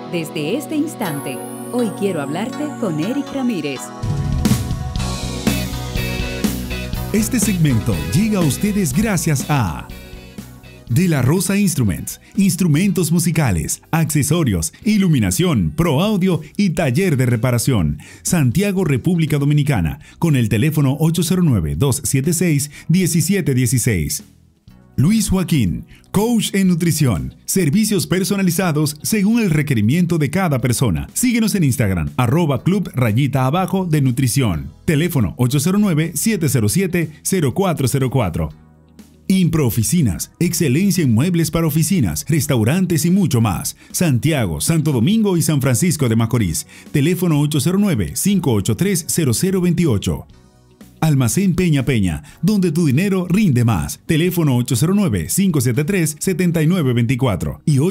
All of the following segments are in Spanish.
Desde este instante, hoy quiero hablarte con Eric Ramírez. Este segmento llega a ustedes gracias a De la Rosa Instruments, instrumentos musicales, accesorios, iluminación, pro audio y taller de reparación. Santiago, República Dominicana, con el teléfono 809-276-1716. Luis Joaquín, coach en nutrición, servicios personalizados según el requerimiento de cada persona. Síguenos en Instagram, @club_de nutrición. Teléfono 809-707-0404. Impro Oficinas, excelencia en muebles para oficinas, restaurantes y mucho más. Santiago, Santo Domingo y San Francisco de Macorís. Teléfono 809-583-0028. Almacén Peña Peña, donde tu dinero rinde más. Teléfono 809-573-7924 y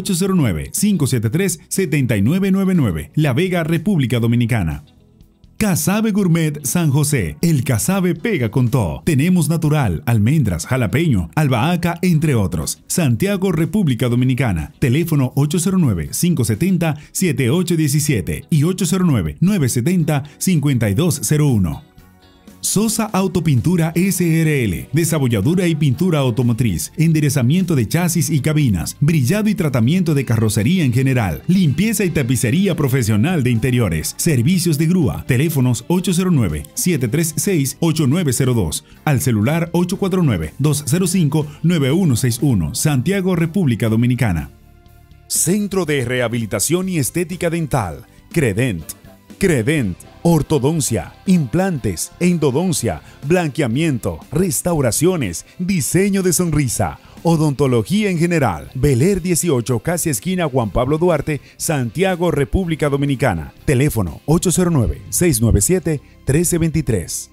809-573-7999. La Vega, República Dominicana. Casabe Gourmet San José. El casabe pega con todo. Tenemos natural, almendras, jalapeño, albahaca, entre otros. Santiago, República Dominicana. Teléfono 809-570-7817 y 809-970-5201. Sosa Autopintura SRL, desabolladura y pintura automotriz, enderezamiento de chasis y cabinas, brillado y tratamiento de carrocería en general, limpieza y tapicería profesional de interiores, servicios de grúa, teléfonos 809-736-8902, al celular 849-205-9161, Santiago, República Dominicana. Centro de Rehabilitación y Estética Dental, Credent. Credent, ortodoncia, implantes, endodoncia, blanqueamiento, restauraciones, diseño de sonrisa, odontología en general. Bel Air 18, casi esquina Juan Pablo Duarte, Santiago, República Dominicana. Teléfono 809-697-1323.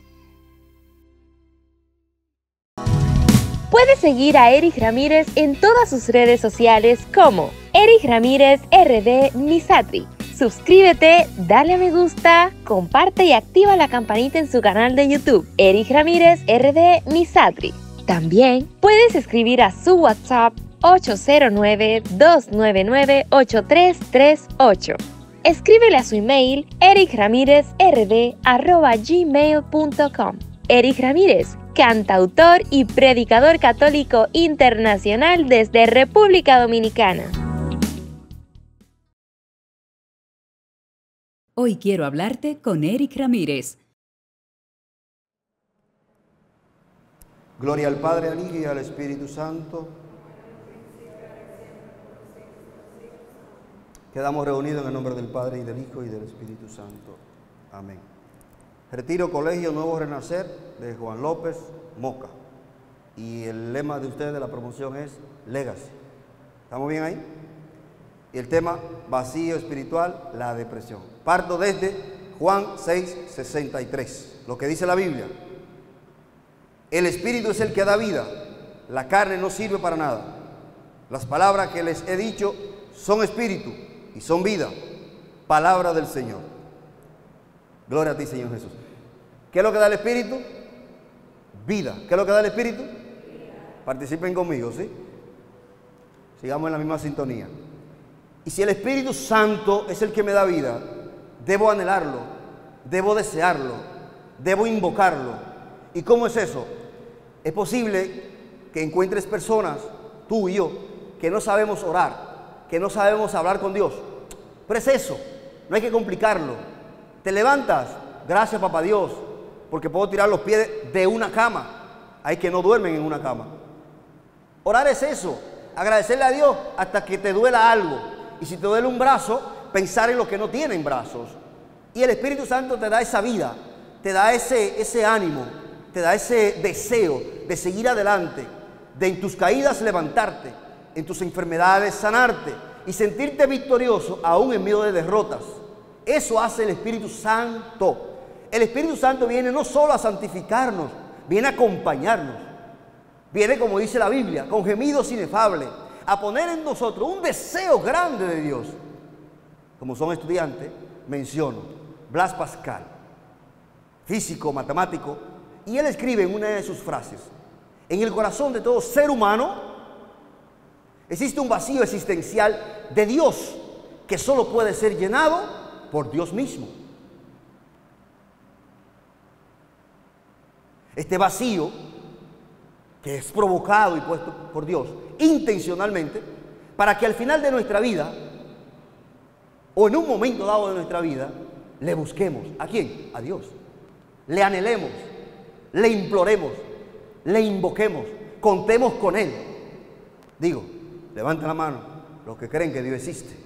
Puedes seguir a Eric Ramírez en todas sus redes sociales como Eric Ramírez RD Misatri. Suscríbete, dale a me gusta, comparte y activa la campanita en su canal de YouTube, Eric Ramírez RD Misatri. También puedes escribir a su WhatsApp 809-299-8338. Escríbele a su email ericramirezrd@gmail.com. Eric Ramírez, cantautor y predicador católico internacional desde República Dominicana. Hoy quiero hablarte con Eric Ramírez. Gloria al Padre, al Hijo y al Espíritu Santo. Quedamos reunidos en el nombre del Padre, y del Hijo, y del Espíritu Santo. Amén. Retiro Colegio Nuevo Renacer de Juan López Moca. Y el lema de ustedes de la promoción es Legacy. ¿Estamos bien ahí? Y el tema, vacío espiritual, la depresión. Parto desde Juan 6:63, lo que dice la Biblia. El Espíritu es el que da vida, la carne no sirve para nada. Las palabras que les he dicho son espíritu y son vida. Palabra del Señor. Gloria a ti, Señor Jesús. ¿Qué es lo que da el Espíritu? Vida. ¿Qué es lo que da el Espíritu? Participen conmigo, ¿sí? Sigamos en la misma sintonía. Y si el Espíritu Santo es el que me da vida, debo anhelarlo, debo desearlo, debo invocarlo. ¿Y cómo es eso? Es posible que encuentres personas, tú y yo, que no sabemos orar, que no sabemos hablar con Dios. Pero es eso, no hay que complicarlo. Te levantas, gracias papá Dios, porque puedo tirar los pies de una cama. Hay que no duermen en una cama. Orar es eso, agradecerle a Dios hasta que te duela algo. Y si te duele un brazo, pensar en los que no tienen brazos. Y el Espíritu Santo te da esa vida, te da ese ánimo, te da ese deseo de seguir adelante, de en tus caídas levantarte, en tus enfermedades sanarte y sentirte victorioso aún en medio de derrotas. Eso hace el Espíritu Santo. El Espíritu Santo viene no solo a santificarnos, viene a acompañarnos. Viene, como dice la Biblia, con gemidos inefables, a poner en nosotros un deseo grande de Dios. Como son estudiantes, menciono Blas Pascal, físico, matemático, y él escribe en una de sus frases: en el corazón de todo ser humano existe un vacío existencial de Dios que solo puede ser llenado por Dios mismo. Este vacío que es provocado y puesto por Dios intencionalmente para que al final de nuestra vida o en un momento dado de nuestra vida le busquemos. ¿A quién? A Dios. Le anhelemos, le imploremos, le invoquemos, contemos con Él. Digo, levanten la mano los que creen que Dios existe,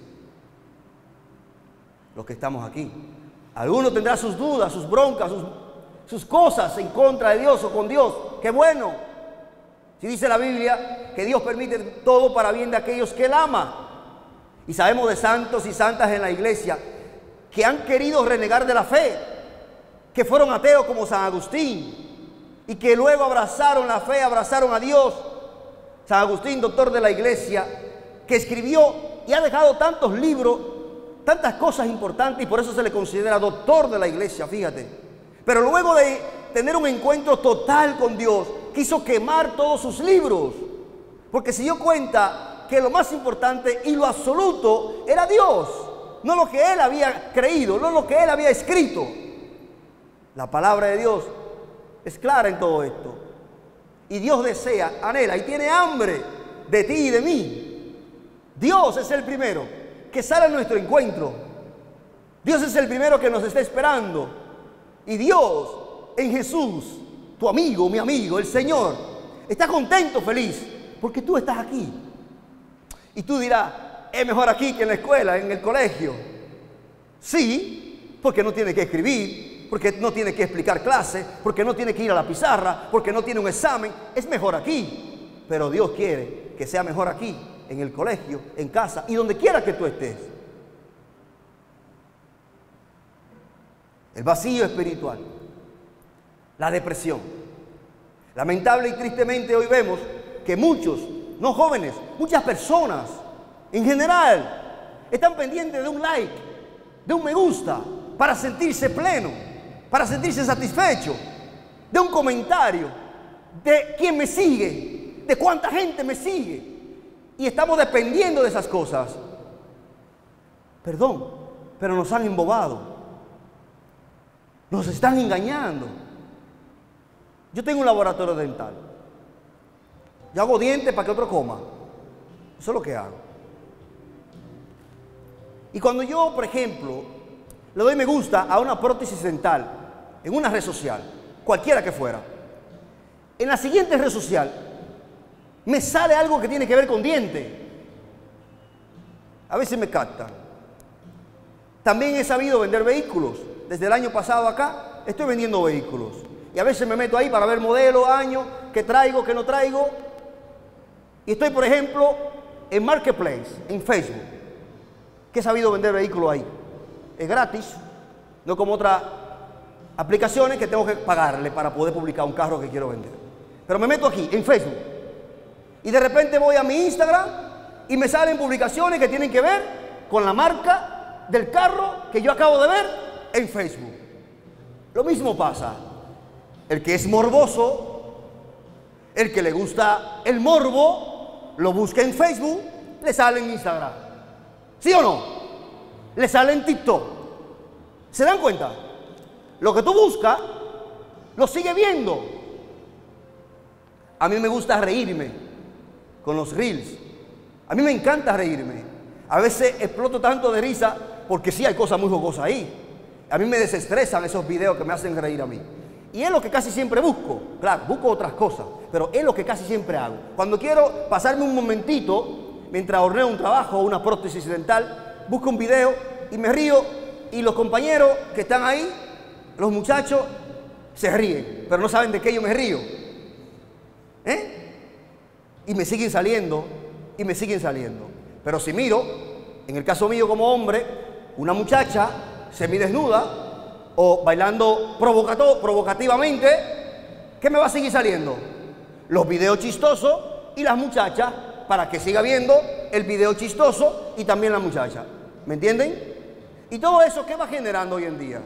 los que estamos aquí. Algunos tendrán sus dudas, sus broncas, sus cosas en contra de Dios o con Dios. ¡Qué bueno! Si dice la Biblia que Dios permite todo para bien de aquellos que Él ama. Y sabemos de santos y santas en la iglesia que han querido renegar de la fe, que fueron ateos como San Agustín y que luego abrazaron la fe, abrazaron a Dios. San Agustín, doctor de la iglesia, que escribió y ha dejado tantos libros, tantas cosas importantes, y por eso se le considera doctor de la iglesia, fíjate. Pero luego de tener un encuentro total con Dios, quiso quemar todos sus libros, porque se dio cuenta que lo más importante y lo absoluto era Dios, no lo que él había creído, no lo que él había escrito. La palabra de Dios es clara en todo esto. Y Dios desea, anhela y tiene hambre de ti y de mí. Dios es el primero que sale a nuestro encuentro. Dios es el primero que nos está esperando. Y Dios en Jesús, tu amigo, mi amigo, el Señor, está contento, feliz, porque tú estás aquí. Y tú dirás, es mejor aquí que en la escuela, en el colegio. Sí, porque no tiene que escribir, porque no tiene que explicar clases, porque no tiene que ir a la pizarra, porque no tiene un examen. Es mejor aquí. Pero Dios quiere que sea mejor aquí, en el colegio, en casa y donde quiera que tú estés. El vacío espiritual, la depresión. Lamentable y tristemente hoy vemos que muchos, no jóvenes, muchas personas en general están pendientes de un like, de un me gusta, para sentirse pleno, para sentirse satisfecho, de un comentario, de quién me sigue, de cuánta gente me sigue. Y estamos dependiendo de esas cosas. Perdón, pero nos han embobado. Nos están engañando. Yo tengo un laboratorio dental. Yo hago dientes para que otro coma. Eso es lo que hago. Y cuando yo, por ejemplo, le doy me gusta a una prótesis dental en una red social, cualquiera que fuera, en la siguiente red social me sale algo que tiene que ver con dientes. A veces me captan. También he sabido vender vehículos. Desde el año pasado acá estoy vendiendo vehículos. Y a veces me meto ahí para ver modelo, año, qué traigo, qué no traigo. Y estoy, por ejemplo, en Marketplace, en Facebook, que he sabido vender vehículos ahí. Es gratis, no como otras aplicaciones que tengo que pagarle para poder publicar un carro que quiero vender. Pero me meto aquí, en Facebook. Y de repente voy a mi Instagram y me salen publicaciones que tienen que ver con la marca del carro que yo acabo de ver en Facebook. Lo mismo pasa. El que es morboso, el que le gusta el morbo, lo busca en Facebook, le sale en Instagram. ¿Sí o no? Le sale en TikTok. ¿Se dan cuenta? Lo que tú buscas, lo sigue viendo. A mí me gusta reírme con los reels. A mí me encanta reírme. A veces exploto tanto de risa porque sí hay cosas muy jocosas ahí. A mí me desestresan esos videos que me hacen reír a mí. Y es lo que casi siempre busco. Claro, busco otras cosas, pero es lo que casi siempre hago. Cuando quiero pasarme un momentito, mientras horneo un trabajo o una prótesis dental, busco un video y me río. Y los compañeros que están ahí, los muchachos, se ríen, pero no saben de qué yo me río. Y me siguen saliendo, y me siguen saliendo. Pero si miro, en el caso mío como hombre, una muchacha semidesnuda o bailando provocativamente, ¿qué me va a seguir saliendo? Los videos chistosos y las muchachas, para que siga viendo el video chistoso y también la muchacha. ¿Me entienden? Y todo eso, ¿qué va generando hoy en día?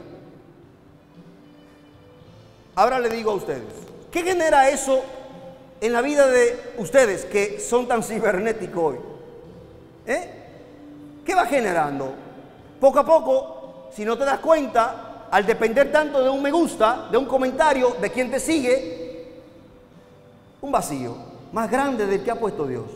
Ahora le digo a ustedes, ¿qué genera eso en la vida de ustedes que son tan cibernéticos hoy? ¿Qué va generando? Poco a poco, si no te das cuenta, al depender tanto de un me gusta, de un comentario, de quien te sigue, un vacío más grande del que ha puesto Dios.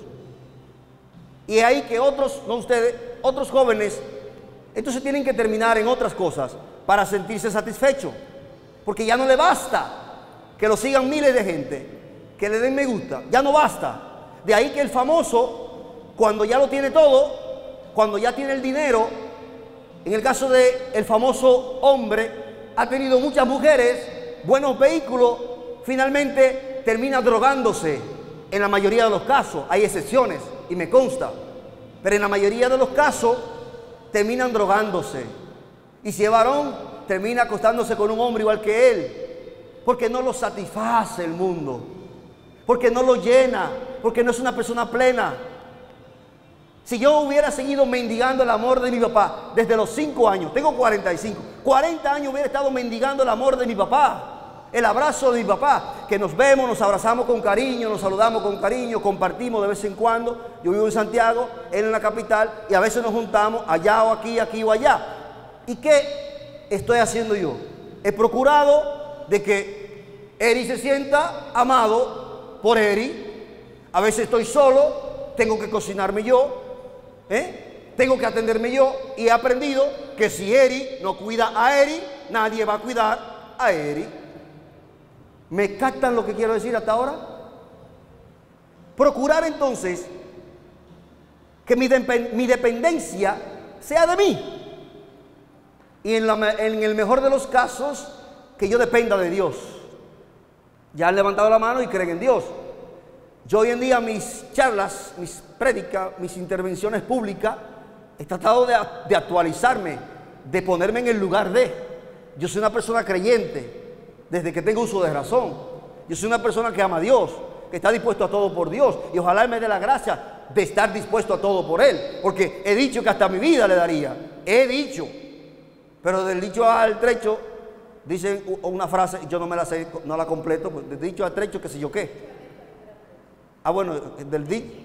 Y ahí que otros, no ustedes, otros jóvenes, entonces tienen que terminar en otras cosas para sentirse satisfechos, porque ya no le basta que lo sigan miles de gente, que le den me gusta, ya no basta. De ahí que el famoso, cuando ya lo tiene todo, cuando ya tiene el dinero, en el caso del famoso hombre, ha tenido muchas mujeres, buenos vehículos, finalmente termina drogándose. En la mayoría de los casos, hay excepciones y me consta, pero en la mayoría de los casos terminan drogándose. Y si es varón, termina acostándose con un hombre igual que él, porque no lo satisface el mundo, porque no lo llena, porque no es una persona plena. Si yo hubiera seguido mendigando el amor de mi papá desde los 5 años, tengo 45, 40 años hubiera estado mendigando el amor de mi papá, el abrazo de mi papá, que nos vemos, nos abrazamos con cariño, nos saludamos con cariño, compartimos de vez en cuando. Yo vivo en Santiago, él en la capital, y a veces nos juntamos allá o aquí, aquí o allá. ¿Y qué estoy haciendo yo? He procurado de que Eri se sienta amado por Eri. A veces estoy solo, tengo que cocinarme yo, tengo que atenderme yo, y he aprendido que si Eri no cuida a Eri, nadie va a cuidar a Eri. ¿Me captan lo que quiero decir hasta ahora? Procurar entonces que mi dependencia sea de mí, y en el mejor de los casos que yo dependa de Dios. Ya han levantado la mano y creen en Dios. Yo hoy en día mis charlas, mis prédicas, mis intervenciones públicas, he tratado de actualizarme, de ponerme en el lugar de. Yo soy una persona creyente desde que tengo uso de razón. Yo soy una persona que ama a Dios, que está dispuesto a todo por Dios, y ojalá Él me dé la gracia de estar dispuesto a todo por Él, porque he dicho que hasta mi vida le daría. He dicho, pero del dicho al trecho, dice una frase, yo no me la sé, no la completo, pues, del dicho al trecho, qué sé yo qué. Ah, bueno, del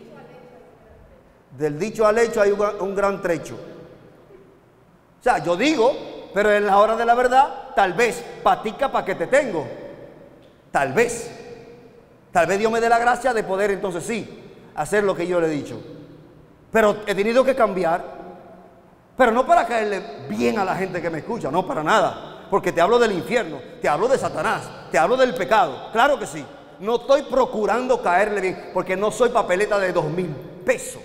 dicho al hecho hay un gran trecho. O sea, yo digo, pero en la hora de la verdad, tal vez, patica pa' que te tengo. Tal vez Dios me dé la gracia de poder entonces sí, hacer lo que yo le he dicho. Pero he tenido que cambiar, pero no para caerle bien a la gente que me escucha, no para nada. Porque te hablo del infierno, te hablo de Satanás, te hablo del pecado, claro que sí. No estoy procurando caerle bien, porque no soy papeleta de 2,000 pesos.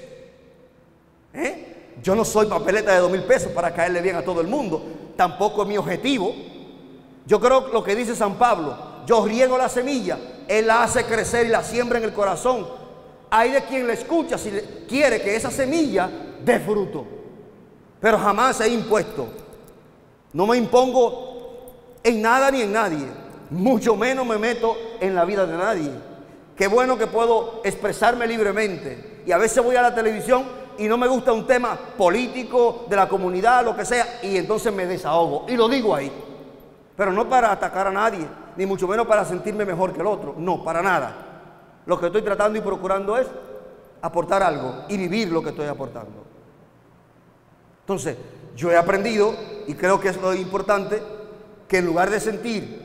Yo no soy papeleta de 2,000 pesos para caerle bien a todo el mundo. Tampoco es mi objetivo. Yo creo lo que dice San Pablo: yo riego la semilla, Él la hace crecer y la siembra en el corazón. Hay de quien le escucha si quiere que esa semilla dé fruto. Pero jamás he impuesto. No me impongo en nada ni en nadie. Mucho menos me meto en la vida de nadie. Qué bueno que puedo expresarme libremente. Y a veces voy a la televisión y no me gusta un tema político, de la comunidad, lo que sea, y entonces me desahogo y lo digo ahí. Pero no para atacar a nadie, ni mucho menos para sentirme mejor que el otro. No, para nada. Lo que estoy tratando y procurando es aportar algo y vivir lo que estoy aportando. Entonces, yo he aprendido, y creo que es lo importante, que en lugar de sentir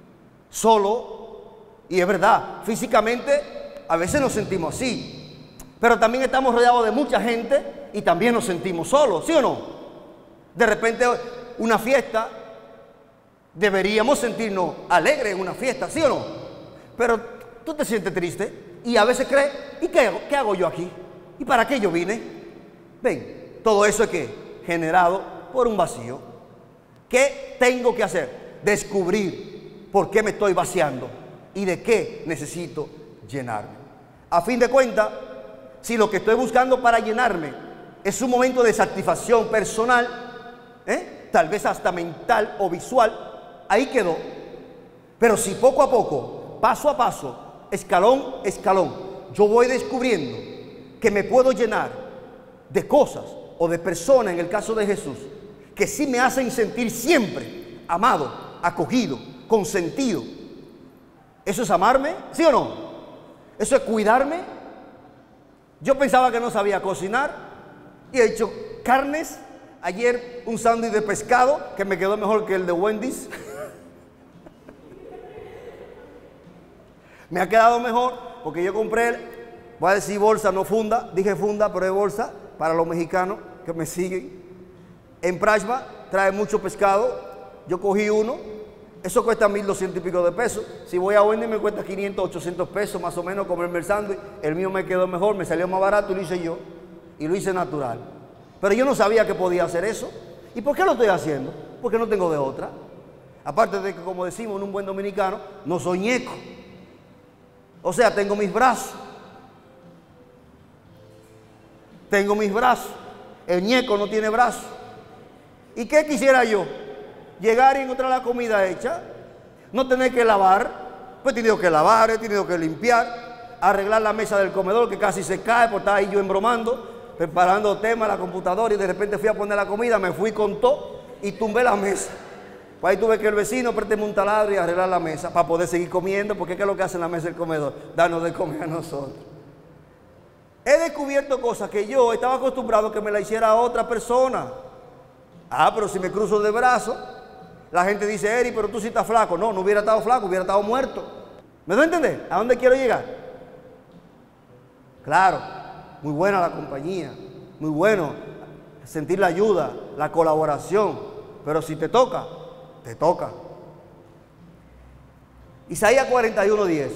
solo, y es verdad, físicamente a veces nos sentimos así, pero también estamos rodeados de mucha gente y también nos sentimos solos, ¿sí o no? De repente una fiesta, deberíamos sentirnos alegres en una fiesta, ¿sí o no? Pero tú te sientes triste y a veces crees, ¿y qué hago yo aquí? ¿Y para qué yo vine? Ven, todo eso es que generado por un vacío. ¿Qué tengo que hacer? Descubrir por qué me estoy vaciando y de qué necesito llenarme. A fin de cuentas, si lo que estoy buscando para llenarme es un momento de satisfacción personal, tal vez hasta mental o visual, ahí quedó. Pero si poco a poco, paso a paso, escalón a escalón, yo voy descubriendo que me puedo llenar de cosas o de personas, en el caso de Jesús, que sí me hacen sentir siempre amado, acogido, consentido. ¿Eso es amarme? ¿Sí o no? ¿Eso es cuidarme? Yo pensaba que no sabía cocinar y he hecho carnes. Ayer un sándwich de pescado que me quedó mejor que el de Wendy's. Me ha quedado mejor porque yo compré, voy a decir bolsa, no funda, dije funda, pero es bolsa para los mexicanos que me siguen. En Prashma trae mucho pescado, yo cogí uno, eso cuesta 1.200 y pico de pesos. Si voy a Wendy me cuesta 500, 800 pesos más o menos comerme el sándwich. El mío me quedó mejor, me salió más barato y lo hice yo, y lo hice natural. Pero yo no sabía que podía hacer eso. ¿Y por qué lo estoy haciendo? Porque no tengo de otra. Aparte de que, como decimos en un buen dominicano, no soy ñeco. O sea, tengo mis brazos. Tengo mis brazos. El ñeco no tiene brazos. ¿Y qué quisiera yo? Llegar y encontrar la comida hecha. No tener que lavar. Pues he tenido que lavar, he tenido que limpiar. Arreglar la mesa del comedor que casi se cae porque estaba ahí yo embromando, preparando temas en la computadora, y de repente fui a poner la comida, me fui con todo y tumbé la mesa. Pues ahí tuve que el vecino présteme un taladro y arreglar la mesa para poder seguir comiendo, porque ¿qué es lo que hace en la mesa del comedor? Darnos de comer a nosotros. He descubierto cosas que yo estaba acostumbrado a que me la hiciera otra persona. Ah, pero si me cruzo de brazos, la gente dice, Eri, pero tú sí estás flaco. No, no hubiera estado flaco, hubiera estado muerto. ¿Me doy a entender? ¿A dónde quiero llegar? Claro, muy buena la compañía, muy bueno sentir la ayuda, la colaboración, pero si te toca, te toca. Isaías 41:10.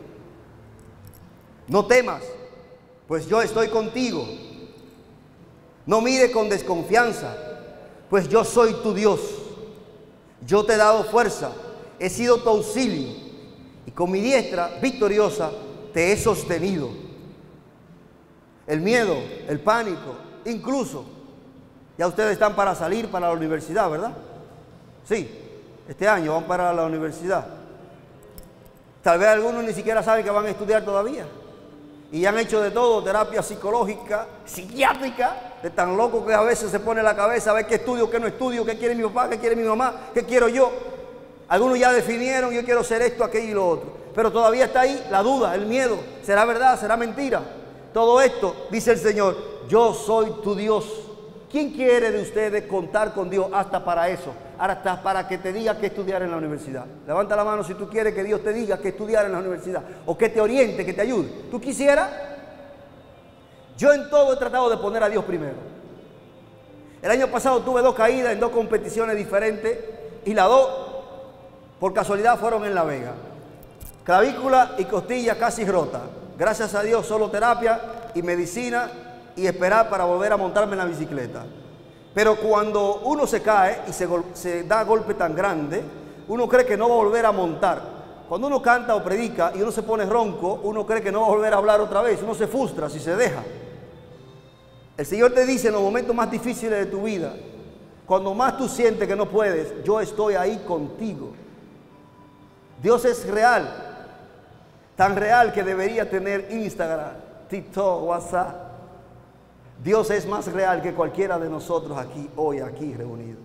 No temas, pues yo estoy contigo. No mires con desconfianza, pues yo soy tu Dios. Yo te he dado fuerza, he sido tu auxilio, y con mi diestra victoriosa te he sostenido. El miedo, el pánico, incluso, ya ustedes están para salir para la universidad, ¿verdad? Sí, este año van para la universidad. Tal vez algunos ni siquiera saben que van a estudiar todavía. Y han hecho de todo, terapia psicológica, psiquiátrica, de tan loco que a veces se pone la cabeza a ver qué estudio, qué no estudio, qué quiere mi papá, qué quiere mi mamá, qué quiero yo. Algunos ya definieron, yo quiero ser esto, aquello y lo otro. Pero todavía está ahí la duda, el miedo. ¿Será verdad? ¿Será mentira? Todo esto, dice el Señor, yo soy tu Dios. ¿Quién quiere de ustedes contar con Dios hasta para eso? Hasta para que te diga qué estudiar en la universidad. Levanta la mano si tú quieres que Dios te diga qué estudiar en la universidad. O que te oriente, que te ayude. ¿Tú quisieras? Yo en todo he tratado de poner a Dios primero. El año pasado tuve 2 caídas en 2 competiciones diferentes. Y las 2, por casualidad, fueron en La Vega. Clavícula y costilla casi rota. Gracias a Dios, solo terapia y medicina y esperar para volver a montarme en la bicicleta. Pero cuando uno se cae y se da golpe tan grande, uno cree que no va a volver a montar. Cuando uno canta o predica y uno se pone ronco, uno cree que no va a volver a hablar otra vez. Uno se frustra si se deja. El Señor te dice en los momentos más difíciles de tu vida, cuando más tú sientes que no puedes, yo estoy ahí contigo. Dios es real. Tan real que debería tener Instagram, TikTok, WhatsApp. Dios es más real que cualquiera de nosotros aquí, hoy, aquí reunidos.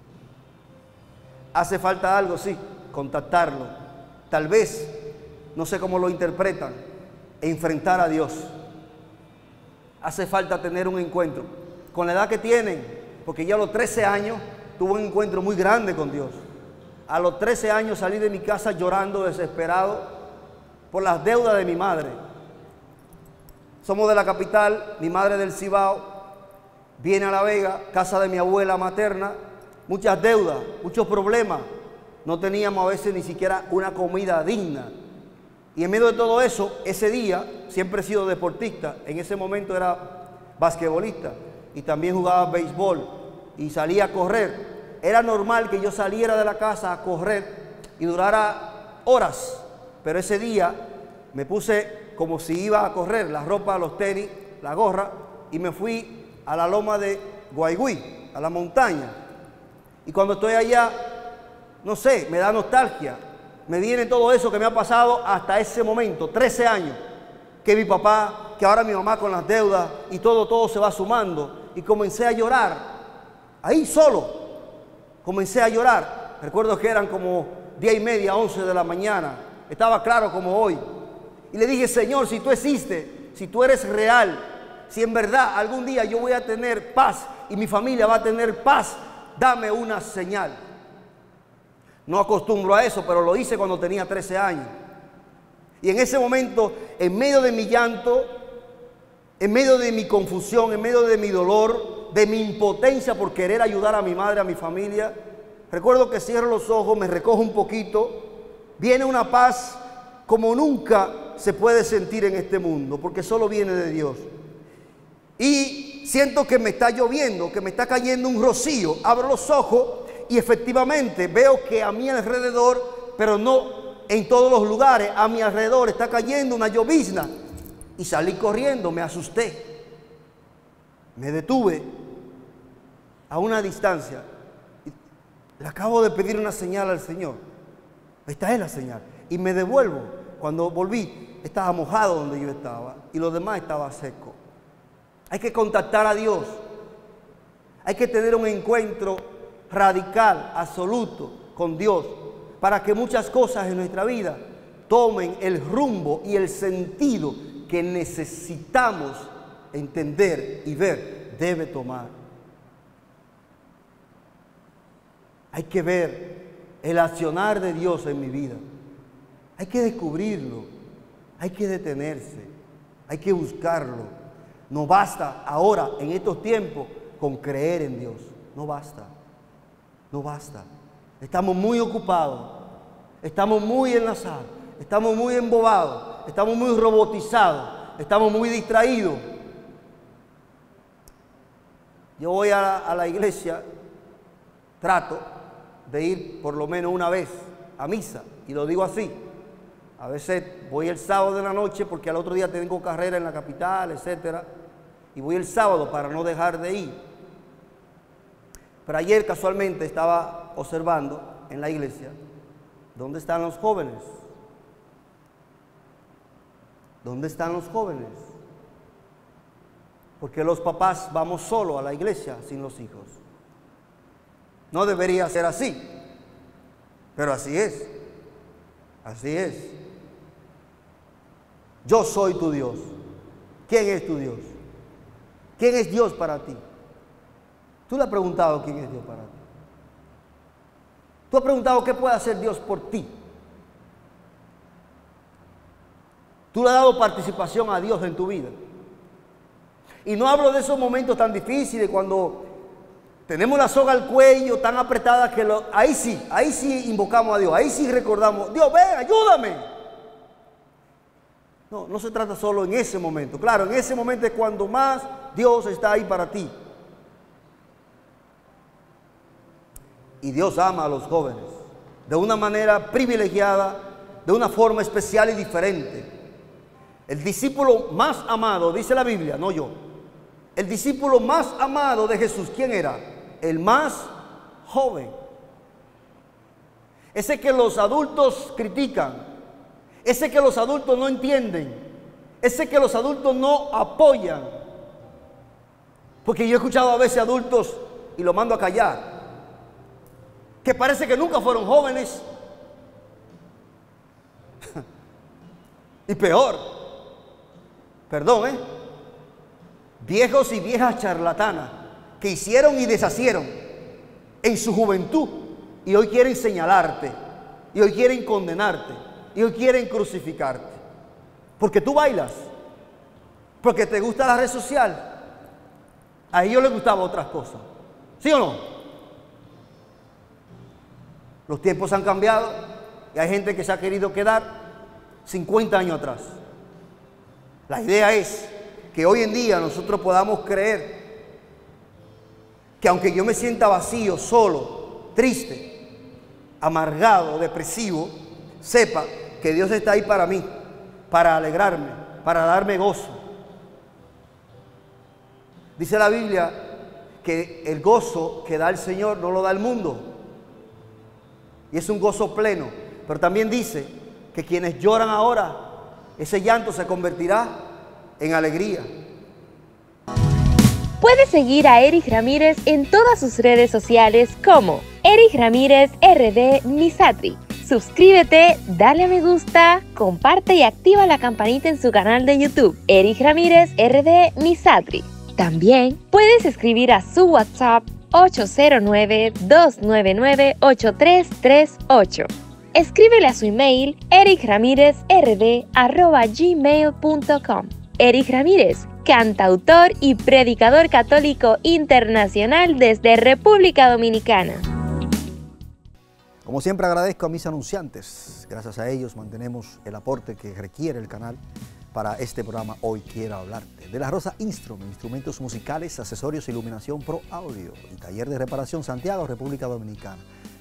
Hace falta algo, sí, contactarlo. Tal vez, no sé cómo lo interpretan, enfrentar a Dios. Hace falta tener un encuentro. Con la edad que tienen, porque yo a los 13 años tuve un encuentro muy grande con Dios. A los 13 años salí de mi casa llorando, desesperado, por las deudas de mi madre. Somos de la capital, mi madre del Cibao, viene a La Vega, casa de mi abuela materna, muchas deudas, muchos problemas. No teníamos a veces ni siquiera una comida digna. Y en medio de todo eso, ese día, siempre he sido deportista, en ese momento era basquetbolista y también jugaba béisbol y salía a correr. Era normal que yo saliera de la casa a correr y durara horas. Pero ese día me puse como si iba a correr, la ropa, los tenis, la gorra, y me fui a la loma de Guaigüí, a la montaña. Y cuando estoy allá, no sé, me da nostalgia. Me viene todo eso que me ha pasado hasta ese momento, 13 años, que mi papá, que ahora mi mamá con las deudas, y todo se va sumando. Y comencé a llorar, ahí solo, comencé a llorar. Recuerdo que eran como 10:30, 11 de la mañana. Estaba claro como hoy. Y le dije, Señor, si tú existes, si tú eres real, si en verdad algún día yo voy a tener paz y mi familia va a tener paz, dame una señal. No acostumbro a eso, pero lo hice cuando tenía 13 años. Y en ese momento, en medio de mi llanto, en medio de mi confusión, en medio de mi dolor, de mi impotencia por querer ayudar a mi madre, a mi familia, recuerdo que cierro los ojos, me recojo un poquito, viene una paz como nunca se puede sentir en este mundo, porque solo viene de Dios. Y siento que me está lloviendo, que me está cayendo un rocío. Abro los ojos y efectivamente veo que a mi alrededor, pero no en todos los lugares, a mi alrededor está cayendo una llovizna. Y salí corriendo, me asusté. Me detuve a una distancia. Le acabo de pedir una señal al Señor. Esta es la señal. Y me devuelvo. Cuando volví, estaba mojado donde yo estaba y lo demás estaba seco. Hay que contactar a Dios. Hay que tener un encuentro radical, absoluto con Dios, para que muchas cosas en nuestra vida tomen el rumbo y el sentido que necesitamos entender y ver debe tomar. Hay que ver el accionar de Dios en mi vida. Hay que descubrirlo, hay que detenerse, hay que buscarlo. No basta ahora, en estos tiempos, con creer en Dios. No basta, no basta. Estamos muy ocupados, estamos muy enlazados, estamos muy embobados, estamos muy robotizados, estamos muy distraídos. Yo voy a la iglesia, trato de ir por lo menos una vez a misa, y lo digo así. A veces voy el sábado de la noche porque al otro día tengo carrera en la capital, etcétera, y voy el sábado para no dejar de ir. Pero ayer casualmente estaba observando en la iglesia, ¿dónde están los jóvenes? ¿Dónde están los jóvenes? Porque los papás vamos solos a la iglesia sin los hijos. No debería ser así, pero así es. Así es. Yo soy tu Dios. ¿Quién es tu Dios? ¿Quién es Dios para ti? Tú le has preguntado quién es Dios para ti. Tú has preguntado qué puede hacer Dios por ti. Tú le has dado participación a Dios en tu vida. Y no hablo de esos momentos tan difíciles cuando tenemos la soga al cuello tan apretada que ahí sí invocamos a Dios, ahí sí recordamos, Dios, ven, ayúdame. No se trata solo en ese momento. Claro, en ese momento es cuando más Dios está ahí para ti. Y Dios ama a los jóvenes de una manera privilegiada, de una forma especial y diferente. El discípulo más amado, dice la Biblia, no yo. El discípulo más amado de Jesús, ¿quién era? El más joven. Ese que los adultos critican. Ese que los adultos no entienden. Ese que los adultos no apoyan. Porque yo he escuchado a veces adultos, y lo mando a callar, que parece que nunca fueron jóvenes. Y peor, perdón, viejos y viejas charlatanas que hicieron y deshacieron en su juventud y hoy quieren señalarte, y hoy quieren condenarte, y hoy quieren crucificarte. Porque tú bailas, porque te gusta la red social. A ellos les gustaban otras cosas, ¿sí o no? Los tiempos han cambiado y hay gente que se ha querido quedar 50 años atrás. La idea es que hoy en día nosotros podamos creer que aunque yo me sienta vacío, solo, triste, amargado, depresivo, sepa que Dios está ahí para mí, para alegrarme, para darme gozo. Dice la Biblia que el gozo que da el Señor no lo da el mundo. Y es un gozo pleno. Pero también dice que quienes lloran ahora, ese llanto se convertirá en alegría. Puedes seguir a Eric Ramírez en todas sus redes sociales como Eric Ramírez RD Misatri. Suscríbete, dale a me gusta, comparte y activa la campanita en su canal de YouTube, Eric Ramírez RD Misatri. También puedes escribir a su WhatsApp 809-299-8338. Escríbele a su email ericramirezrd@gmail.com. Eric Ramírez, cantautor y predicador católico internacional desde República Dominicana. Como siempre agradezco a mis anunciantes. Gracias a ellos mantenemos el aporte que requiere el canal para este programa Hoy Quiero Hablarte. De la Rosa Instrument, instrumentos musicales, accesorios, iluminación pro audio y taller de reparación Santiago, República Dominicana.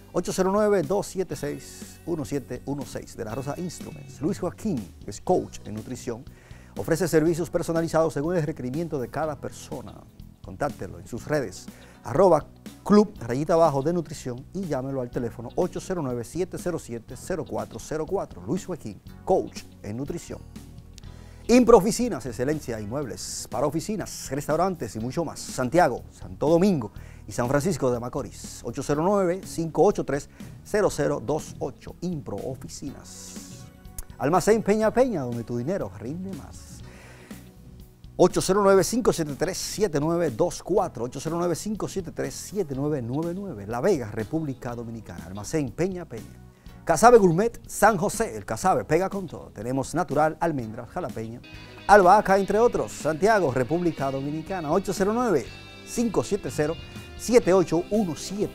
809-276-1716 de la Rosa Instruments. Luis Joaquín es coach en nutrición. Ofrece servicios personalizados según el requerimiento de cada persona. Contáctelo en sus redes @club_de nutrición y llámelo al teléfono 809-707-0404. Luis Joaquín, coach en nutrición. Impro Oficinas, excelencia, inmuebles para oficinas, restaurantes y mucho más. Santiago, Santo Domingo y San Francisco de Macorís. 809-583-0028. Impro Oficinas. Almacén Peña Peña, donde tu dinero rinde más. 809-573-7924. 809-573-7999. La Vega, República Dominicana. Almacén Peña Peña. Casabe Gourmet San José, el Casabe pega con todo. Tenemos natural, almendras, jalapeña, albahaca, entre otros. Santiago, República Dominicana, 809-570-7817,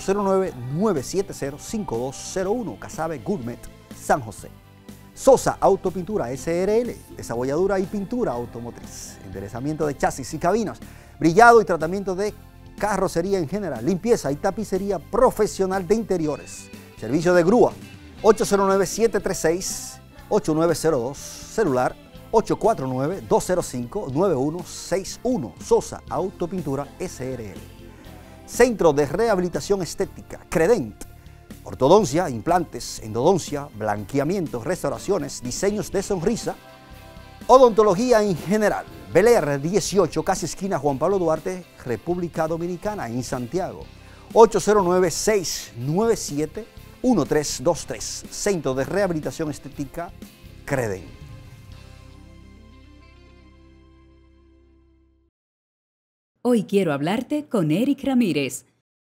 809-970-5201, Casabe Gourmet San José. Sosa Autopintura SRL, desabolladura y pintura automotriz, enderezamiento de chasis y cabinas, brillado y tratamiento de carrocería en general, limpieza y tapicería profesional de interiores. Servicio de grúa, 809-736-8902, celular 849-205-9161, Sosa Autopintura SRL. Centro de Rehabilitación Estética, Credent, ortodoncia, implantes, endodoncia, blanqueamientos, restauraciones, diseños de sonrisa, odontología en general. Bel Air 18, casi esquina Juan Pablo Duarte, República Dominicana, en Santiago. 809-697-1323, Centro de Rehabilitación Estética, Creden. Hoy quiero hablarte con Eric Ramírez.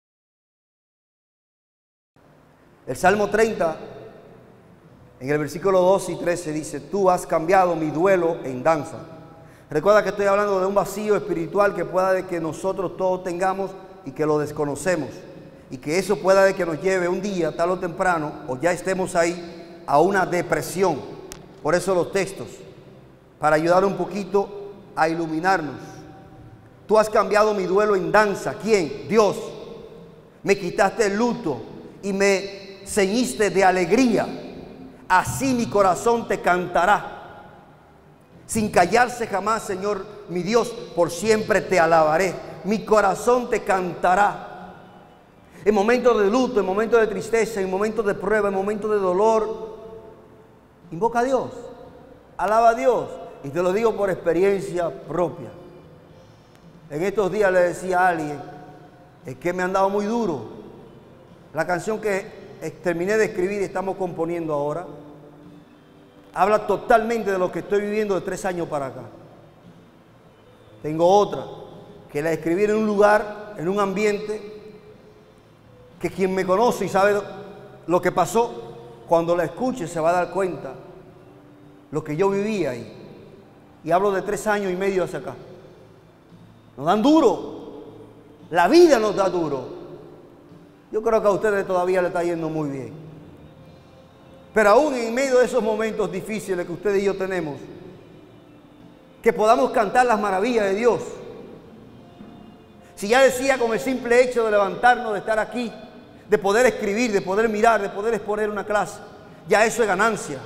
El Salmo 30, en el versículo 12 y 13 dice: tú has cambiado mi duelo en danza. Recuerda que estoy hablando de un vacío espiritual que pueda de que nosotros todos tengamos y que lo desconocemos. Y que eso pueda de que nos lleve un día, tal o temprano, o ya estemos ahí, a una depresión. Por eso los textos, para ayudar un poquito a iluminarnos. Tú has cambiado mi duelo en danza. ¿Quién? Dios. Me quitaste el luto y me ceñiste de alegría. Así mi corazón te cantará. Sin callarse jamás, Señor, mi Dios, por siempre te alabaré. Mi corazón te cantará. En momentos de luto, en momentos de tristeza, en momentos de prueba, en momentos de dolor, invoca a Dios, alaba a Dios. Y te lo digo por experiencia propia. En estos días le decía a alguien, es que me han dado muy duro. La canción que terminé de escribir y estamos componiendo ahora, habla totalmente de lo que estoy viviendo de 3 años para acá. Tengo otra, que la escribí en un lugar, en un ambiente, que quien me conoce y sabe lo que pasó, cuando la escuche se va a dar cuenta lo que yo vivía ahí. Y hablo de 3 años y medio hacia acá. Nos dan duro. La vida nos da duro. Yo creo que a ustedes todavía le está yendo muy bien. Pero aún en medio de esos momentos difíciles que ustedes y yo tenemos, que podamos cantar las maravillas de Dios. Si ya decía, con el simple hecho de levantarnos, de estar aquí, de poder escribir, de poder mirar, de poder exponer una clase, ya eso es ganancia.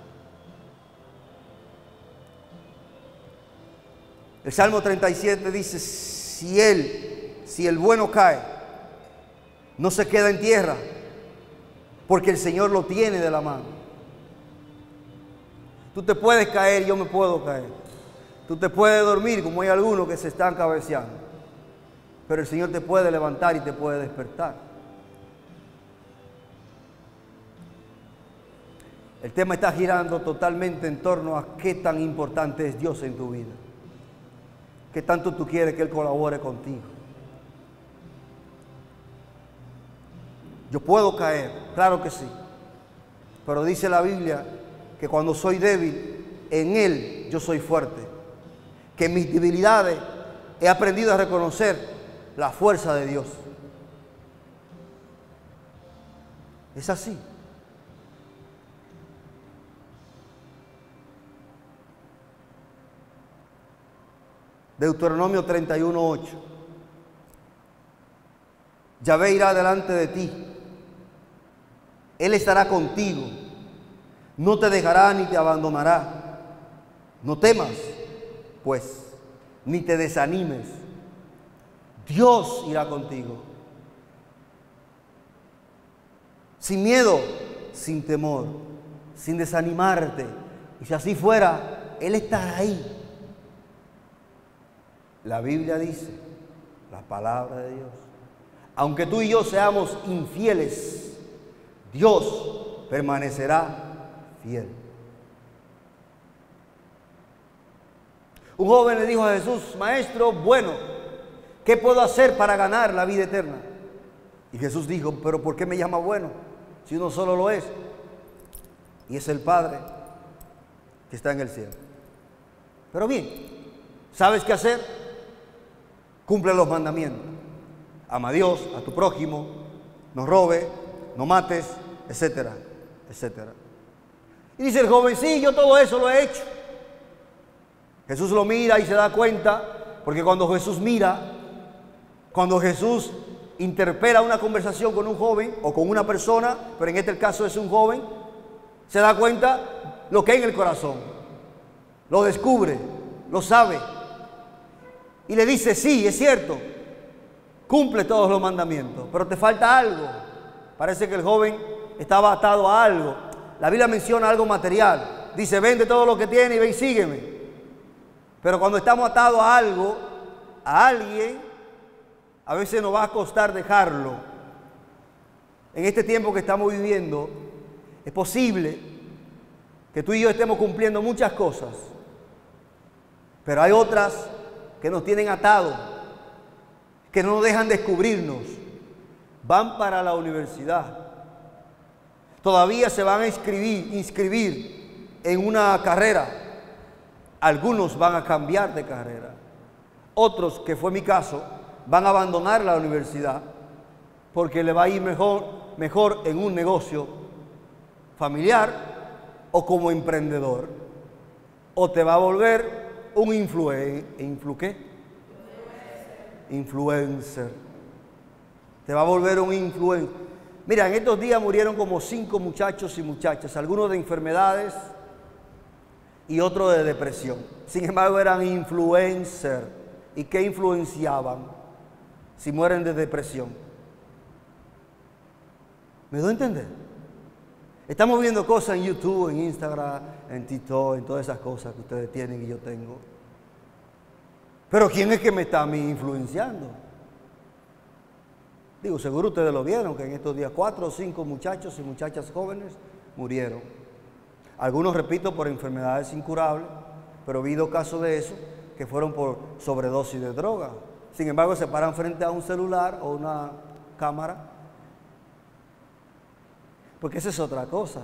El Salmo 37 dice, si el bueno cae, no se queda en tierra, porque el Señor lo tiene de la mano. Tú te puedes caer, yo me puedo caer. Tú te puedes dormir, como hay algunos que se están cabeceando, pero el Señor te puede levantar y te puede despertar. El tema está girando totalmente en torno a qué tan importante es Dios en tu vida. ¿Qué tanto tú quieres que Él colabore contigo? Yo puedo caer, claro que sí. Pero dice la Biblia que cuando soy débil, en Él yo soy fuerte. Que en mis debilidades he aprendido a reconocer la fuerza de Dios. Es así. Deuteronomio 31:8. Yahvé irá delante de ti. Él estará contigo. No te dejará ni te abandonará. No temas, pues, ni te desanimes. Dios irá contigo. Sin miedo, sin temor, sin desanimarte. Y si así fuera, Él estará ahí. La Biblia dice, la palabra de Dios, aunque tú y yo seamos infieles, Dios permanecerá fiel. Un joven le dijo a Jesús: Maestro, bueno, ¿qué puedo hacer para ganar la vida eterna? Y Jesús dijo: pero ¿por qué me llama bueno si uno solo lo es? Y es el Padre que está en el cielo. Pero bien, ¿sabes qué hacer? Cumple los mandamientos. Ama a Dios, a tu prójimo, no robes, no mates, etcétera, etcétera. Y dice el joven: sí, yo todo eso lo he hecho. Jesús lo mira y se da cuenta, porque cuando Jesús mira, cuando Jesús interpela una conversación con un joven o con una persona, pero en este caso es un joven, se da cuenta lo que hay en el corazón, lo descubre, lo sabe. Y le dice: sí, es cierto, cumple todos los mandamientos, pero te falta algo. Parece que el joven estaba atado a algo. La Biblia menciona algo material. Dice: vende todo lo que tiene y ven y sígueme. Pero cuando estamos atados a algo, a alguien, a veces nos va a costar dejarlo. En este tiempo que estamos viviendo, es posible que tú y yo estemos cumpliendo muchas cosas, pero hay otras que nos tienen atados, que no nos dejan descubrirnos. Van para la universidad, todavía se van a inscribir en una carrera. Algunos van a cambiar de carrera. Otros, que fue mi caso, van a abandonar la universidad porque le va a ir mejor en un negocio familiar o como emprendedor. O te va a volver un influencer. Te va a volver un influencer. Mira, en estos días murieron como 5 muchachos y muchachas, algunos de enfermedades y otros de depresión. Sin embargo, eran influencers. ¿Y qué influenciaban si mueren de depresión? ¿Me doy a entender? Estamos viendo cosas en YouTube, en Instagram, en TikTok, en todas esas cosas que ustedes tienen y yo tengo. Pero ¿quién es que me está a mí influenciando? Digo, seguro ustedes lo vieron, que en estos días 4 o 5 muchachos y muchachas jóvenes murieron. Algunos, repito, por enfermedades incurables, pero he habido casos de eso que fueron por sobredosis de droga. Sin embargo, se paran frente a un celular o una cámara, porque esa es otra cosa.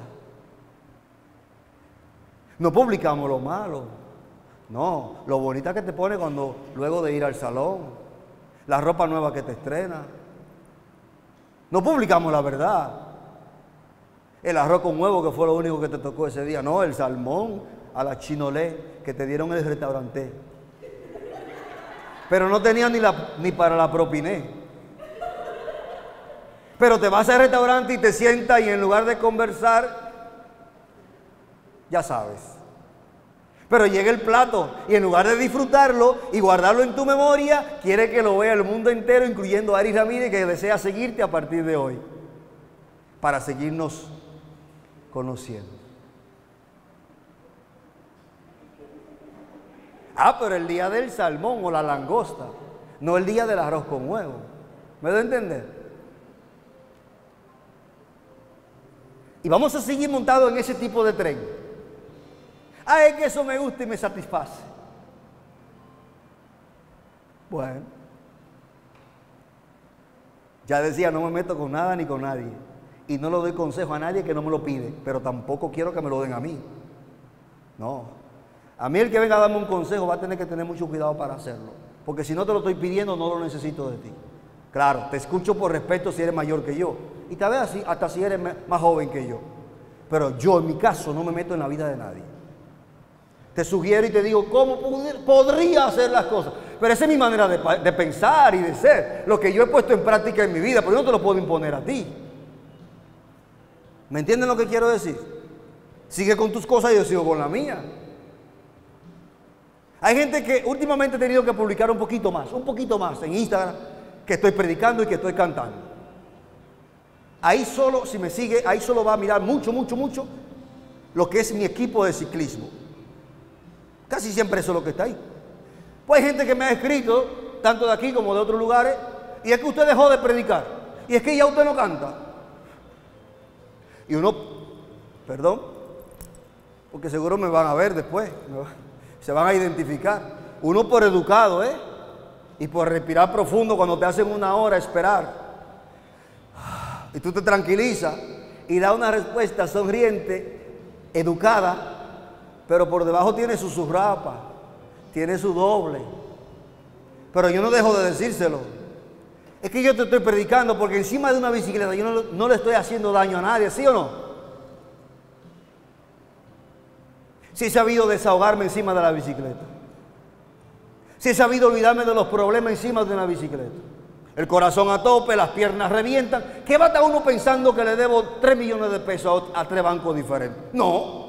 No publicamos lo malo, no, lo bonita que te pone luego de ir al salón, la ropa nueva que te estrena. No publicamos la verdad. El arroz con huevo, que fue lo único que te tocó ese día. No, el salmón a la chinolé que te dieron en el restaurante. Pero no tenían ni para la propiné. Pero te vas al restaurante y te sientas y en lugar de conversar, ya sabes. Pero llega el plato y en lugar de disfrutarlo y guardarlo en tu memoria, quiere que lo vea el mundo entero, incluyendo a Eris Ramírez, que desea seguirte a partir de hoy, para seguirnos conociendo. Pero el día del salmón o la langosta, no el día del arroz con huevo. ¿Me doy a entender? Y vamos a seguir montados en ese tipo de tren. Ah, es que eso me gusta y me satisface. Bueno, ya decía, no me meto con nada ni con nadie. Y no le doy consejo a nadie que no me lo pide, pero tampoco quiero que me lo den a mí. No. A mí el que venga a darme un consejo va a tener que tener mucho cuidado para hacerlo. Porque si no te lo estoy pidiendo, no lo necesito de ti. Claro, te escucho por respeto si eres mayor que yo. Y tal vez así, hasta si eres más joven que yo. Pero yo, en mi caso, no me meto en la vida de nadie. Te sugiero y te digo cómo podría hacer las cosas. Pero esa es mi manera de pensar y de ser. Lo que yo he puesto en práctica en mi vida, pero yo no te lo puedo imponer a ti. ¿Me entienden lo que quiero decir? Sigue con tus cosas y yo sigo con la mía. Hay gente que últimamente he tenido que publicar un poquito más en Instagram, que estoy predicando y que estoy cantando. Ahí solo, si me sigue, ahí solo va a mirar mucho lo que es mi equipo de ciclismo. Casi siempre eso es lo que está ahí. Pues hay gente que me ha escrito, tanto de aquí como de otros lugares, y es que usted dejó de predicar, y es que ya usted no canta. Y uno, perdón, porque seguro me van a ver después, se van a identificar. Uno por educado, y por respirar profundo cuando te hacen una hora esperar. Y tú te tranquilizas y da una respuesta sonriente, educada, pero por debajo tiene su surrapa, tiene su doble. Pero yo no dejo de decírselo. Es que yo te estoy predicando porque encima de una bicicleta yo no le estoy haciendo daño a nadie, ¿sí o no? Sí he sabido desahogarme encima de la bicicleta. Sí he sabido olvidarme de los problemas encima de una bicicleta. El corazón a tope, las piernas revientan. ¿Qué va a estar uno pensando que le debo 3 millones de pesos a 3 bancos diferentes? No.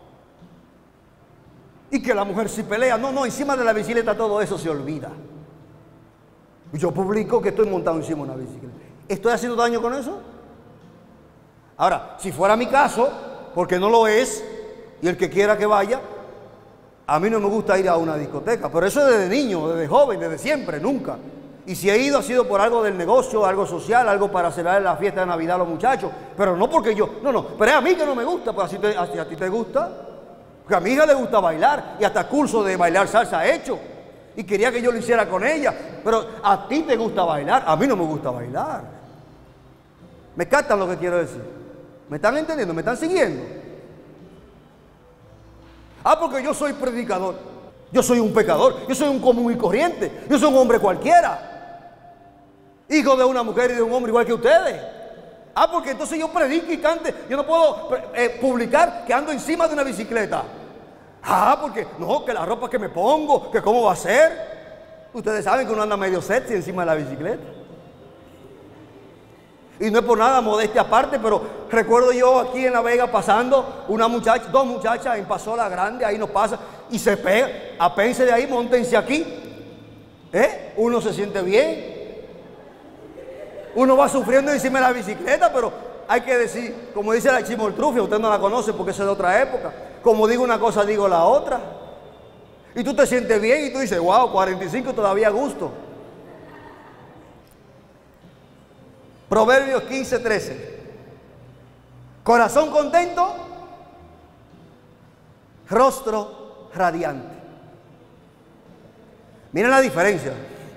Y que la mujer sí pelea. No, encima de la bicicleta todo eso se olvida. Yo publico que estoy montado encima de una bicicleta. ¿Estoy haciendo daño con eso? Ahora, si fuera mi caso, porque no lo es, y el que quiera que vaya, a mí no me gusta ir a una discoteca, pero eso es desde niño, desde joven, desde siempre, nunca. Y si he ido ha sido por algo del negocio, algo social, algo para celebrar la fiesta de Navidad a los muchachos, pero no porque yo, no, pero es a mí que no me gusta, pues así a ti te gusta. Porque a mi hija le gusta bailar y hasta curso de bailar salsa he hecho. Y quería que yo lo hiciera con ella, pero a ti te gusta bailar, a mí no me gusta bailar. ¿Me captan lo que quiero decir? ¿Me están entendiendo? ¿Me están siguiendo? Ah, porque yo soy predicador, yo soy un pecador, yo soy un común y corriente, yo soy un hombre cualquiera, hijo de una mujer y de un hombre igual que ustedes. Ah, porque entonces yo predico y cante, yo no puedo publicar que ando encima de una bicicleta. Ah, porque no, que la ropa que me pongo, que cómo va a ser. Ustedes saben que uno anda medio sexy encima de la bicicleta. Y no es por nada, modestia aparte, pero recuerdo yo aquí en La Vega pasando dos muchachas en Pasola Grande, ahí nos pasa, y se pega, apénse de ahí, móntense aquí. Uno se siente bien. Uno va sufriendo encima de la bicicleta, pero hay que decir, como dice la Chimoltrufia, usted no la conoce porque eso es de otra época. Como digo una cosa, digo la otra. Y tú te sientes bien y tú dices, wow, 45 todavía a gusto. Proverbios 15:13. Corazón contento, rostro radiante. Miren la diferencia.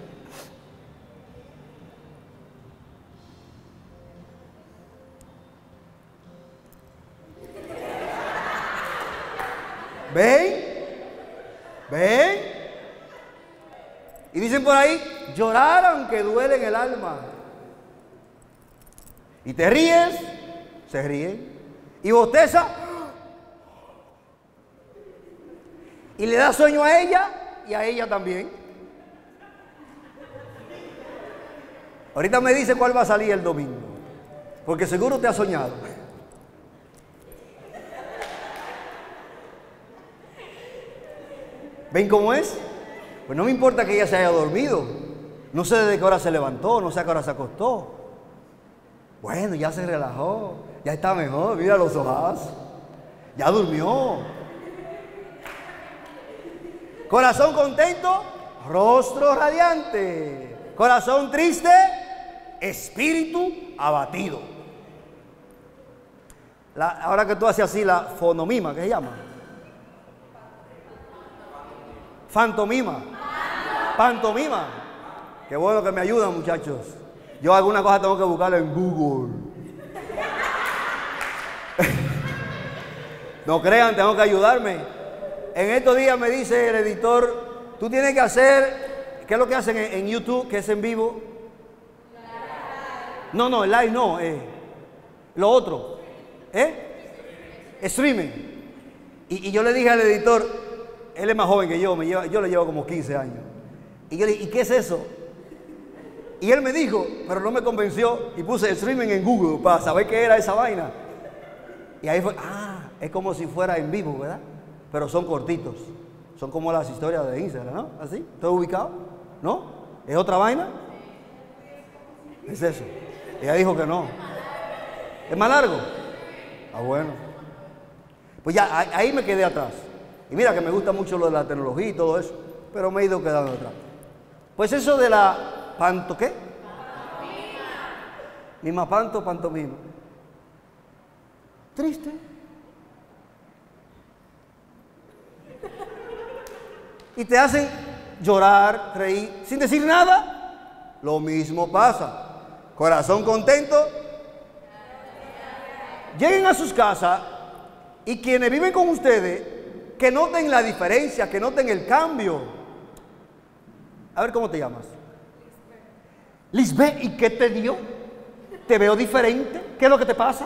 ¿Ven? Y dicen por ahí, llorar aunque duele en el alma. Y te ríes, se ríen. Y bosteza, y le da sueño a ella y a ella también. Ahorita me dice cuál va a salir el domingo, porque seguro te ha soñado. ¿Ven cómo es? Pues no me importa que ella se haya dormido. No sé desde qué hora se levantó, no sé a qué hora se acostó. Bueno, ya se relajó, ya está mejor, mira los ojos. Ya durmió. Corazón contento, rostro radiante. Corazón triste, espíritu abatido. Ahora que tú haces así, la fonomima, ¿qué se llama? Fantomima. Pantomima. Qué bueno que me ayudan, muchachos. Yo alguna cosa tengo que buscarla en Google. No crean, tengo que ayudarme. En estos días me dice el editor, tú tienes que hacer, ¿qué es lo que hacen en YouTube, que es en vivo? No, el live no, lo otro, streaming. Y yo le dije al editor, él es más joven que yo, yo le llevo como 15 años. Y yo le dije, ¿y qué es eso? Y él me dijo, pero no me convenció, y puse streaming en Google para saber qué era esa vaina. Y ahí fue, es como si fuera en vivo, ¿verdad? Pero son cortitos, son como las historias de Instagram, ¿no? ¿Así? ¿Estoy ubicado? ¿No? ¿Es otra vaina? Es eso. Ella dijo que no. ¿Es más largo? Bueno. Pues ya, ahí me quedé atrás. Y mira que me gusta mucho lo de la tecnología y todo eso, pero me he ido quedando atrás. Pues eso de la ¿qué? Pantomima. Pantomima. Triste. Y te hacen llorar, reír, sin decir nada. Lo mismo pasa. Corazón contento. Lleguen a sus casas y quienes viven con ustedes, que noten la diferencia, que noten el cambio. A ver, ¿cómo te llamas? Lisbeth, ¿y qué te dio? ¿Te veo diferente? ¿Qué es lo que te pasa?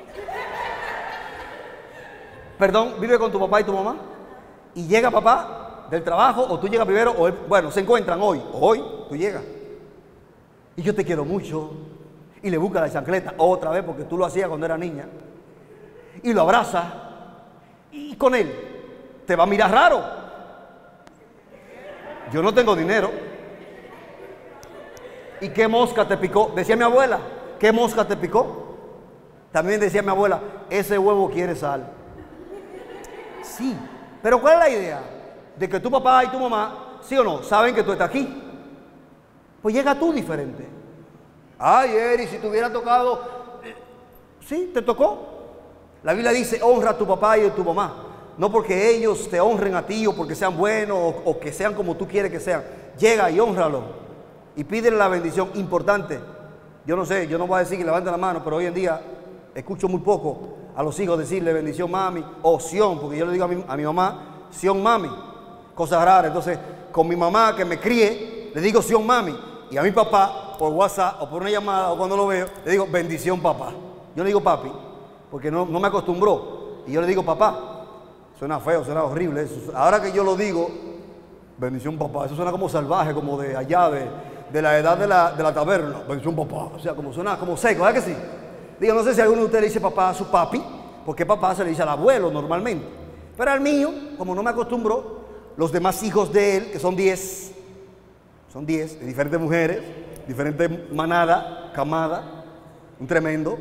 Perdón, ¿vive con tu papá y tu mamá? Y llega papá del trabajo, o tú llegas primero, o él, bueno, se encuentran hoy tú llegas. Y yo te quiero mucho. Y le busca la chancleta otra vez, porque tú lo hacías cuando era niña. Y lo abraza. Y con él te va a mirar raro. Yo no tengo dinero. ¿Y qué mosca te picó? Decía mi abuela, ¿qué mosca te picó? También decía mi abuela, ese huevo quiere sal. Sí, pero ¿cuál es la idea? De que tu papá y tu mamá, sí o no, saben que tú estás aquí. Pues llega tú diferente. Ay, Eri, si te hubiera tocado, sí, te tocó. La Biblia dice, honra a tu papá y a tu mamá. No porque ellos te honren a ti o porque sean buenos o que sean como tú quieres que sean. Llega y hónralo y pídele la bendición. Importante. Yo no sé, yo no voy a decir que levanten la mano, pero hoy en día escucho muy poco a los hijos decirle bendición mami o Sion, porque yo le digo a mi mamá, Sion mami. Cosas raras. Entonces, con mi mamá que me críe, le digo Sion mami. Y a mi papá, por WhatsApp o por una llamada o cuando lo veo, le digo bendición papá. Yo le digo papi, porque no me acostumbró. Y yo le digo papá. Suena feo, suena horrible eso. Ahora que yo lo digo, bendición papá, eso suena como salvaje, como de allá, de la edad de la taberna. Bendición papá, o sea, como suena como seco, ¿verdad que sí? Digo, no sé si alguno de ustedes le dice papá a su papi, porque papá se le dice al abuelo normalmente. Pero al mío, como no me acostumbró, los demás hijos de él, que son 10, de diferentes mujeres, diferentes manada, camada, un tremendo.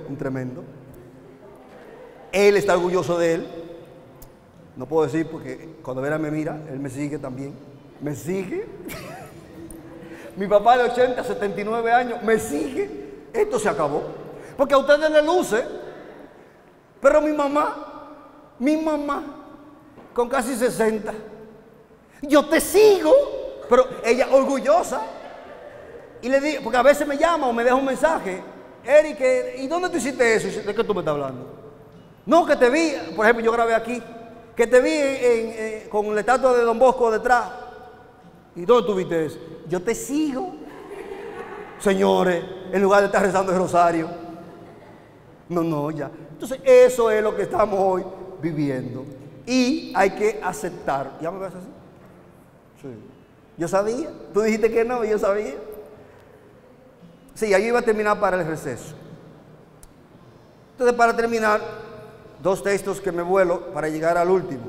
Él está orgulloso de él. No puedo decir porque cuando Vera me mira, él me sigue también. ¿Me sigue? Mi papá de 80, 79 años, me sigue. Esto se acabó. Porque a ustedes les luce. Pero mi mamá, con casi 60. Yo te sigo. Pero ella orgullosa. Y le digo, porque a veces me llama o me deja un mensaje. Eric, ¿y dónde tú hiciste eso? ¿De qué tú me estás hablando? No, que te vi, por ejemplo, yo grabé aquí. Que te vi con la estatua de Don Bosco detrás. ¿Y dónde tú viste eso? Yo te sigo. Señores, en lugar de estar rezando el rosario. No, ya. Entonces, eso es lo que estamos hoy viviendo. Y hay que aceptar. ¿Ya me ves así? Sí. Yo sabía. Tú dijiste que no, yo sabía. Sí, ahí iba a terminar para el receso. Entonces, para terminar, 2 textos que me vuelo para llegar al último.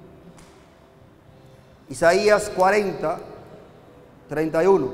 Isaías 40, 31.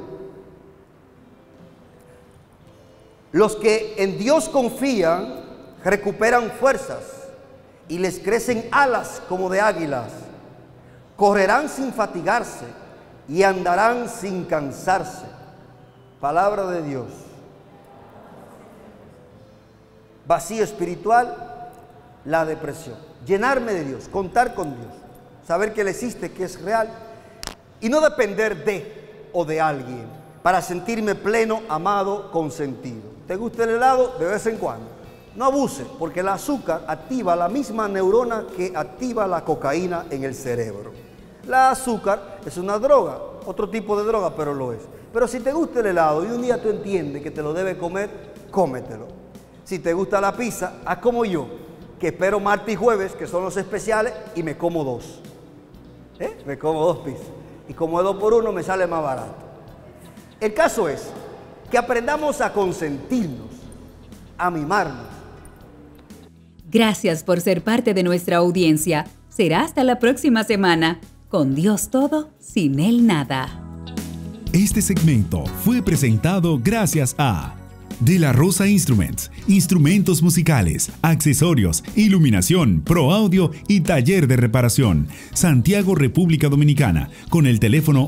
Los que en Dios confían recuperan fuerzas y les crecen alas como de águilas. Correrán sin fatigarse y andarán sin cansarse. Palabra de Dios. Vacío espiritual, la depresión. Llenarme de Dios, contar con Dios, saber que Él existe, que es real, y no depender de o de alguien para sentirme pleno, amado, consentido. ¿Te gusta el helado? De vez en cuando. No abuse, porque el azúcar activa la misma neurona que activa la cocaína en el cerebro. La azúcar es una droga, otro tipo de droga, pero lo es. Pero si te gusta el helado y un día tú entiendes que te lo debes comer, cómetelo. Si te gusta la pizza, haz como yo, que espero martes y jueves, que son los especiales, y me como 2. Me como 2 pizzas. Y como es 2 por 1, me sale más barato. El caso es que aprendamos a consentirnos, a mimarnos. Gracias por ser parte de nuestra audiencia. Será hasta la próxima semana. Con Dios todo, sin Él nada. Este segmento fue presentado gracias a De la Rosa Instruments, instrumentos musicales, accesorios, iluminación, pro audio y taller de reparación. Santiago, República Dominicana, con el teléfono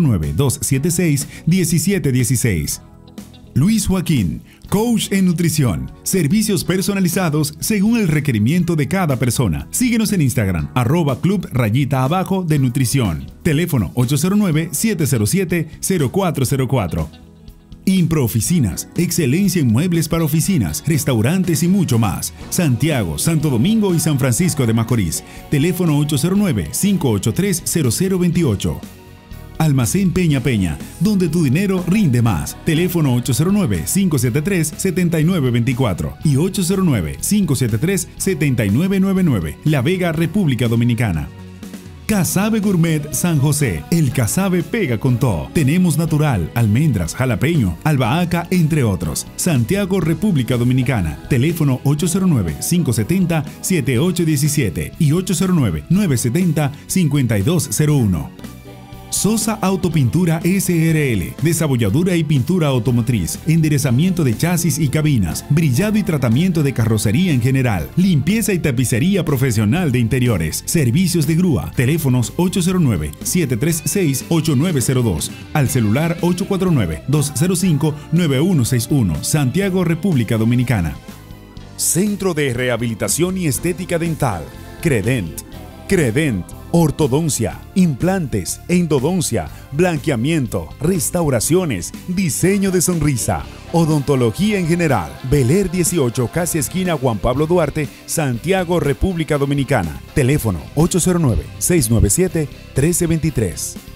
809-276-1716. Luis Joaquín, coach en nutrición, servicios personalizados según el requerimiento de cada persona. Síguenos en Instagram, @club_de nutrición. Teléfono 809-707-0404. Impro Oficinas, excelencia en muebles para oficinas, restaurantes y mucho más. Santiago, Santo Domingo y San Francisco de Macorís. Teléfono 809-583-0028. Almacén Peña Peña, donde tu dinero rinde más. Teléfono 809-573-7924 y 809-573-7999. La Vega, República Dominicana. Casabe Gourmet San José. El casabe pega con todo. Tenemos natural, almendras, jalapeño, albahaca, entre otros. Santiago, República Dominicana. Teléfono 809-570-7817 y 809-970-5201. Sosa Autopintura SRL, desabolladura y pintura automotriz, enderezamiento de chasis y cabinas, brillado y tratamiento de carrocería en general, limpieza y tapicería profesional de interiores, servicios de grúa, teléfonos 809-736-8902, al celular 849-205-9161, Santiago, República Dominicana. Centro de Rehabilitación y Estética Dental, Credent. Credent, ortodoncia, implantes, endodoncia, blanqueamiento, restauraciones, diseño de sonrisa, odontología en general. Bel Air 18, casi esquina Juan Pablo Duarte, Santiago, República Dominicana. Teléfono 809-697-1323.